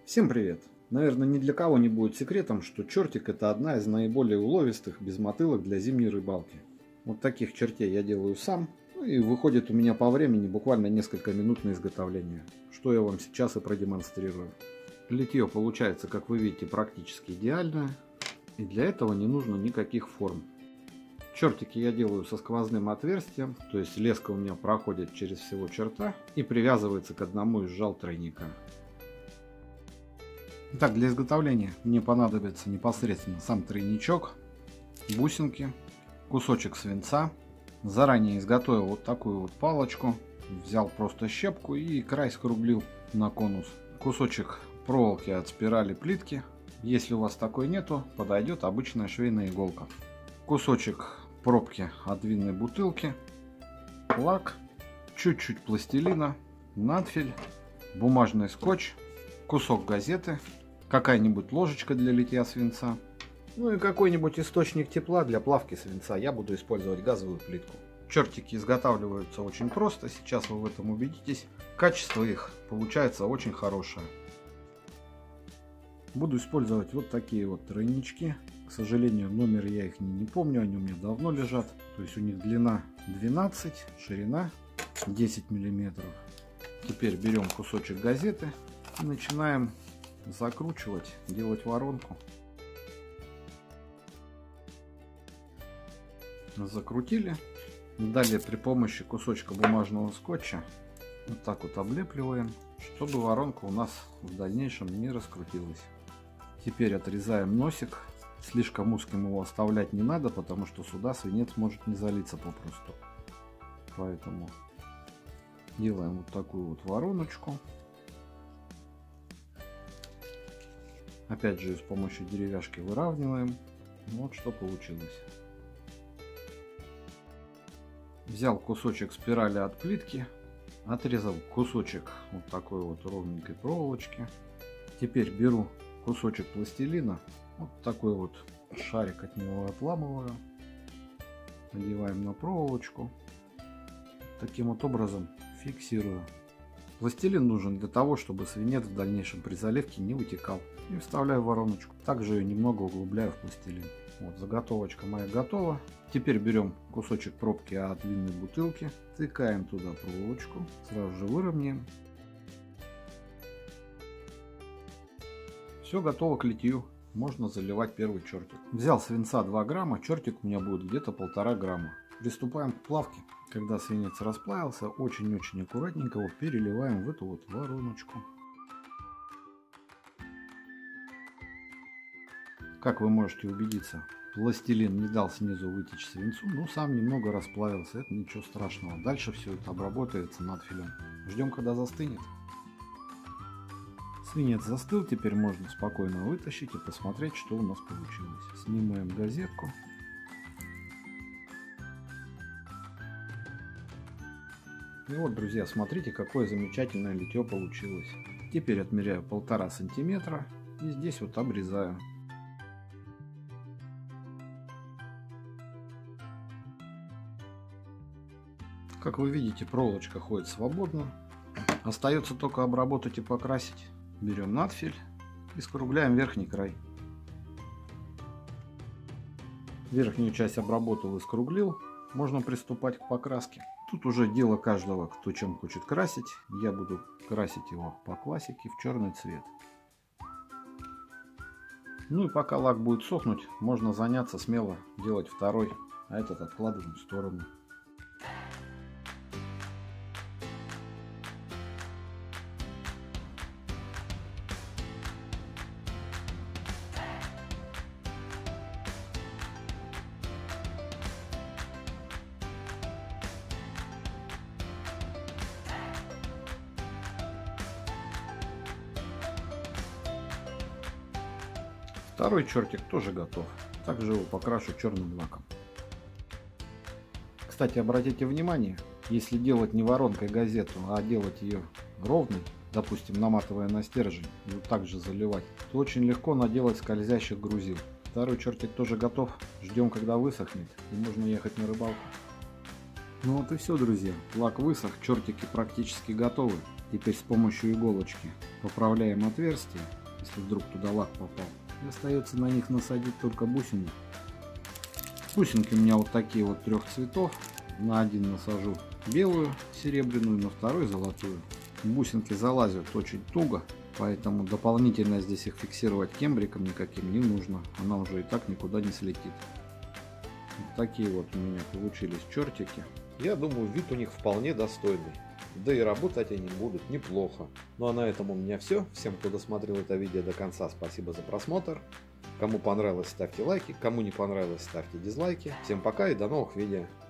Всем привет! Наверное, ни для кого не будет секретом, что чертик — это одна из наиболее уловистых безмотылок для зимней рыбалки. Вот таких чертей я делаю сам, и выходит у меня по времени буквально несколько минут на изготовление, что я вам сейчас и продемонстрирую. Литье получается, как вы видите, практически идеальное, и для этого не нужно никаких форм. Чертики я делаю со сквозным отверстием, то есть леска у меня проходит через всего черта и привязывается к одному из жал тройника. Итак, для изготовления мне понадобится непосредственно сам тройничок, бусинки, кусочек свинца. Заранее изготовил вот такую вот палочку, взял просто щепку и край скруглил на конус. Кусочек проволоки от спирали плитки. Если у вас такой нету, подойдет обычная швейная иголка. Кусочек пробки от винной бутылки, лак, чуть-чуть пластилина, надфиль, бумажный скотч, кусок газеты, какая-нибудь ложечка для литья свинца, ну и какой-нибудь источник тепла для плавки свинца. Я буду использовать газовую плитку. Чертики изготавливаются очень просто, сейчас вы в этом убедитесь. Качество их получается очень хорошее. Буду использовать вот такие вот тройнички. К сожалению, номер я их не помню, они у меня давно лежат. То есть у них длина 12, ширина 10 миллиметров. Теперь берем кусочек газеты и начинаем закручивать, делать воронку. Закрутили. Далее при помощи кусочка бумажного скотча вот так вот облепливаем, чтобы воронка у нас в дальнейшем не раскрутилась. Теперь отрезаем носик. Слишком узким его оставлять не надо, потому что сюда свинец может не залиться попросту. Поэтому делаем вот такую вот вороночку. Опять же с помощью деревяшки выравниваем. Вот что получилось. Взял кусочек спирали от плитки, отрезал кусочек вот такой вот ровненькой проволочки. Теперь беру кусочек пластилина, вот такой вот шарик от него отламываю, надеваем на проволочку, таким вот образом фиксирую. Пластилин нужен для того, чтобы свинец в дальнейшем при заливке не вытекал. И вставляю в вороночку. Также ее немного углубляю в пластилин. Вот, заготовочка моя готова. Теперь берем кусочек пробки от винной бутылки, тыкаем туда проволочку, сразу же выровняем. Все готово к литью. Можно заливать первый чертик. Взял свинца 2 грамма, чертик у меня будет где-то 1,5 грамма. Приступаем к плавке. Когда свинец расплавился, очень-очень аккуратненько его переливаем в эту вот вороночку. Как вы можете убедиться, пластилин не дал снизу вытечь свинцу, но сам немного расплавился, это ничего страшного. Дальше все это обработается надфилем. Ждем, когда застынет. Свинец застыл, теперь можно спокойно вытащить и посмотреть, что у нас получилось. Снимаем газетку. И вот, друзья, смотрите, какое замечательное литье получилось. Теперь отмеряю 1,5 сантиметра и здесь вот обрезаю. Как вы видите, проволочка ходит свободно. Остается только обработать и покрасить. Берем надфиль и скругляем верхний край. Верхнюю часть обработал и скруглил. Можно приступать к покраске. Тут уже дело каждого, кто чем хочет красить. Я буду красить его по классике в черный цвет. Ну и пока лак будет сохнуть, можно заняться смело делать второй, а этот откладываем в сторону. Второй чертик тоже готов. Также его покрашу черным лаком. Кстати, обратите внимание, если делать не воронкой газету, а делать ее ровной, допустим, наматывая на стержень и вот так же заливать, то очень легко наделать скользящих грузил. Второй чертик тоже готов. Ждем, когда высохнет, и можно ехать на рыбалку. Ну вот и все, друзья. Лак высох, чертики практически готовы. Теперь с помощью иголочки поправляем отверстие, если вдруг туда лак попал. И остается на них насадить только бусины. Бусинки у меня вот такие вот 3 цветов. На один насажу белую серебряную, на второй золотую. Бусинки залазят очень туго, поэтому дополнительно здесь их фиксировать кембриком никаким не нужно. Она уже и так никуда не слетит. Вот такие вот у меня получились чертики. Я думаю, вид у них вполне достойный. Да и работать они будут неплохо. Ну а на этом у меня все. Всем, кто досмотрел это видео до конца, спасибо за просмотр. Кому понравилось, ставьте лайки. Кому не понравилось, ставьте дизлайки. Всем пока и до новых видео.